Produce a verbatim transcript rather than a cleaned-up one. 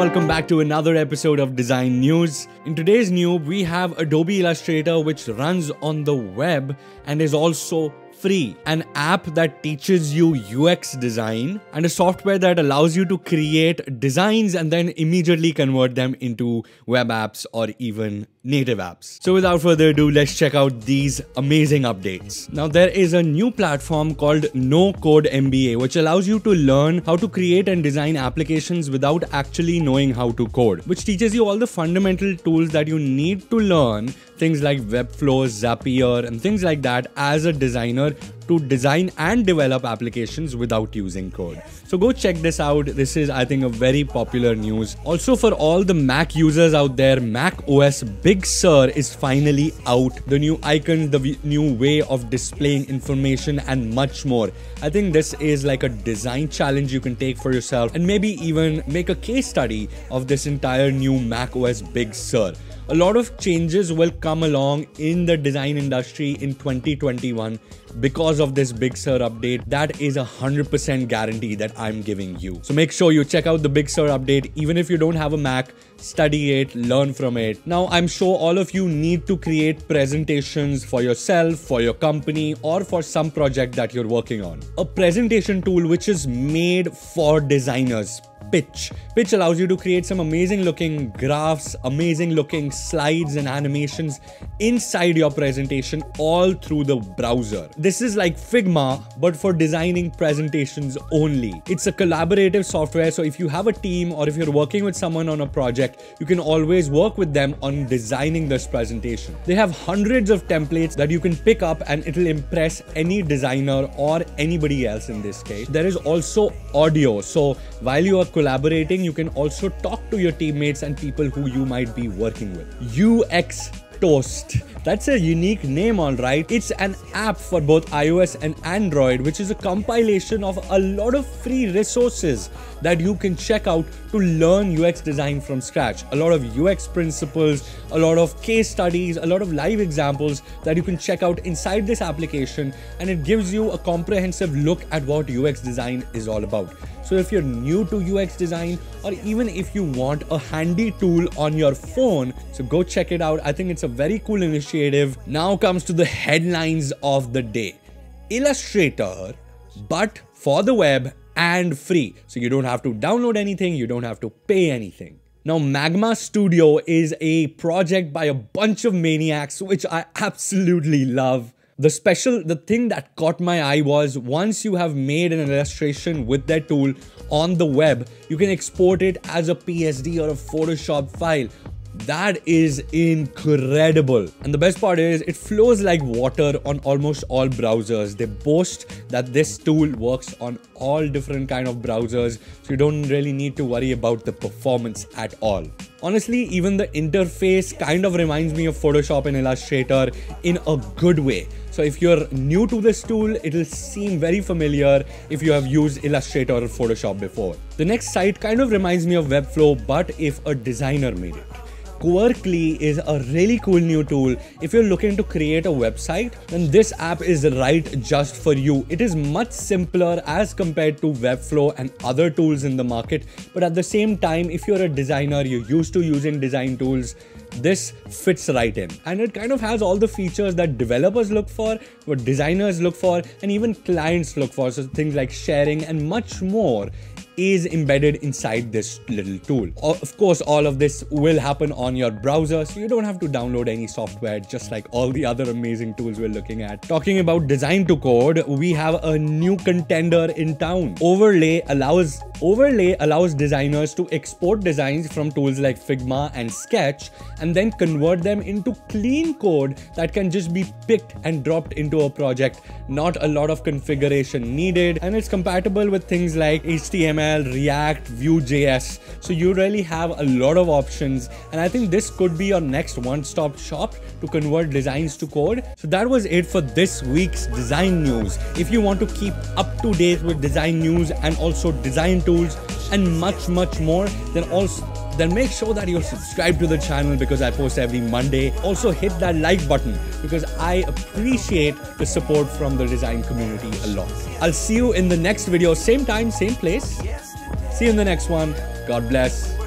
welcome back to another episode of Design News. In today's news, we have Adobe Illustrator, which runs on the web and is also free. An app that teaches you U X design and a software that allows you to create designs and then immediately convert them into web apps or even native apps. So without further ado, let's check out these amazing updates. Now there is a new platform called No Code M B A, which allows you to learn how to create and design applications without actually knowing how to code, which teaches you all the fundamental tools that you need to learn, things like Webflow, Zapier, and things like that as a designer to design and develop applications without using code. So go check this out. This is, I think, a very popular news. Also, for all the Mac users out there, Mac O S Big Sur is finally out. The new icons, the new way of displaying information, and much more. I think this is like a design challenge you can take for yourself and maybe even make a case study of this entire new Mac O S Big Sur. A lot of changes will come along in the design industry in twenty twenty-one because of this Big Sur update. That is a one hundred percent guarantee that I'm giving you. So make sure you check out the Big Sur update. Even if you don't have a Mac, study it, learn from it. Now, I'm sure all of you need to create presentations for yourself, for your company, or for some project that you're working on. A presentation tool which is made for designers, Pitch. Pitch allows you to create some amazing looking graphs, amazing looking slides and animations inside your presentation all through the browser. This is like Figma, but for designing presentations only. It's a collaborative software, so if you have a team or if you're working with someone on a project, you can always work with them on designing this presentation. They have hundreds of templates that you can pick up and it'll impress any designer or anybody else in this case. There is also audio, so while you are collaborating, you can also talk to your teammates and people who you might be working with. U X Toast. That's a unique name, all right. It's an app for both iOS and Android, which is a compilation of a lot of free resources that you can check out to learn U X design from scratch. A lot of U X principles, a lot of case studies, a lot of live examples that you can check out inside this application, and it gives you a comprehensive look at what U X design is all about. So if you're new to U X design, or even if you want a handy tool on your phone, so go check it out. I think it's a very cool initiative. Now comes to the headlines of the day. Illustrator, but for the web and free. So you don't have to download anything, you don't have to pay anything. Now, Magma Studio is a project by a bunch of maniacs, which I absolutely love. The special, the thing that caught my eye was once you have made an illustration with that tool on the web, you can export it as a P S D or a Photoshop file. That is incredible. And the best part is it flows like water on almost all browsers. They boast that this tool works on all different kind of browsers, so you don't really need to worry about the performance at all. Honestly, even the interface kind of reminds me of Photoshop and Illustrator in a good way. So if you're new to this tool, it'll seem very familiar if you have used Illustrator or Photoshop before. The next site kind of reminds me of Webflow, but if a designer made it. Quirkly is a really cool new tool. If you're looking to create a website, then this app is right just for you. It is much simpler as compared to Webflow and other tools in the market. But at the same time, if you're a designer, you're used to using design tools, this fits right in. And it kind of has all the features that developers look for, what designers look for, and even clients look for. So things like sharing and much more is embedded inside this little tool. Of course, all of this will happen on your browser, so you don't have to download any software, just like all the other amazing tools we're looking at. Talking about design to code, we have a new contender in town. Overlay allows Overlay allows designers to export designs from tools like Figma and Sketch and then convert them into clean code that can just be picked and dropped into a project. Not a lot of configuration needed, and it's compatible with things like H T M L, React, Vue.js. So you really have a lot of options, and I think this could be your next one-stop shop to convert designs to code. So that was it for this week's design news. If you want to keep up to date with design news and also design tools and much much more, then also then make sure that you're subscribed to the channel because I post every Monday. Also hit that like button because I appreciate the support from the design community a lot. I'll see you in the next video, same time, same place. See you in the next one. God bless.